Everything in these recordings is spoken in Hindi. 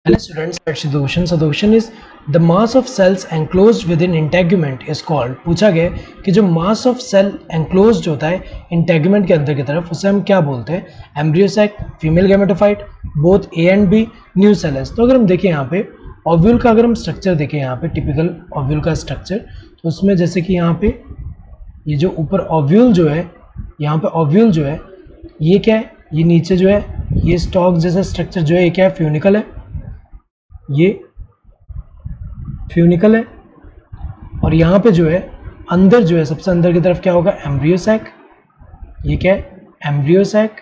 Hello students, that's the question. So the question is the mass of cells enclosed within integument is called. पूछा गया कि जो mass of cell enclosed होता है integument के अंदर की तरफ उसे हम क्या बोलते हैं? Embryo sac, female gametophyte, both A and B, new cells. तो अगर हम देखें यहाँ पे ओव्यूल का, अगर हम स्ट्रक्चर देखें यहाँ पे टिपिकल ओव्यूल का स्ट्रक्चर, तो उसमें जैसे कि यहाँ पे ये जो ऊपर ओव्यूल जो है, यहाँ पे ओव्यूल जो है ये क्या है, ये नीचे जो है ये स्टॉक जैसा स्ट्रक्चर जो है ये क्या है, फ्यूनिकल है, ये फ्यूनिकल है। और यहाँ पे जो है अंदर जो है सबसे अंदर की तरफ क्या होगा, एम्ब्रियो सैक। ये क्या है, embryo sac,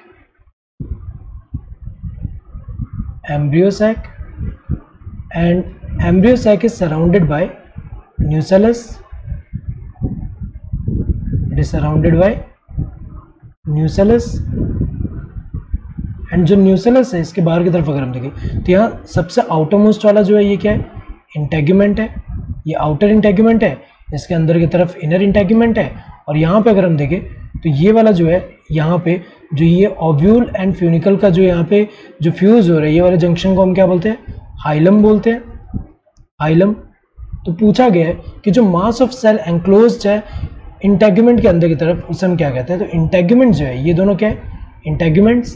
embryo sac and embryo sac is surrounded by nucellus, it is surrounded by nucellus. And जो न्यूसेलस है इसके बाहर की तरफ अगर हम देखें तो यहाँ सबसे आउटर मोस्ट वाला जो है ये क्या है, इंटेगुमेंट है, ये आउटर इंटेगुमेंट है, इसके अंदर की तरफ इनर इंटेगुमेंट है। और यहाँ पे अगर हम देखें तो ये वाला जो है यहाँ पे जो ये ओव्यूल एंड फ्यूनिकल का जो यहाँ पे जो फ्यूज हो रहा है ये वाले जंक्शन को हम क्या बोलते हैं, हाइलम बोलते हैं, हाइलम। तो पूछा गया है कि जो मास ऑफ सेल एंक्लोज्ड है इंटेगुमेंट के अंदर की तरफ उसे हम क्या कहते हैं। तो इंटेगुमेंट जो है ये दोनों क्या है, इंटेगुमेंट्स,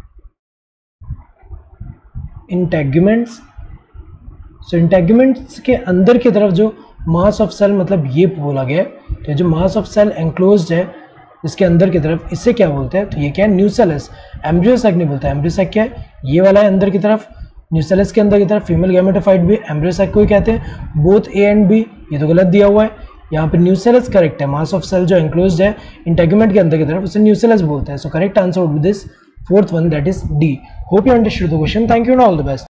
इंटेगुमेंट्स। सो इंटेगुमेंट्स के अंदर की तरफ जो मास ऑफ सेल मतलब ये बोला गया है, तो जो मास ऑफ सेल एंक्लोज्ड है इसके अंदर की तरफ इसे क्या बोलते हैं, तो ये क्या है, न्यूसेलस। एम्ब्रियो सैक नहीं बोलता, एम्ब्रियो सैक क्या है, ये वाला है अंदर की तरफ, न्यूसेलस के अंदर की तरफ फीमेल गैमेटोफाइट भी एम्ब्रियो सैक को ही कहते हैं। बोथ ए एंड बी ये तो गलत दिया हुआ है, यहाँ पे न्यूसेलस करेक्ट है। मास ऑफ सेल जो एंक्लोज्ड है इंटेगुमेंट के अंदर की तरफ उसे न्यूसेलस बोलते हैं। So correct answer would be this fourth one, that is D. Hope you understood the question. Thank you and all the best.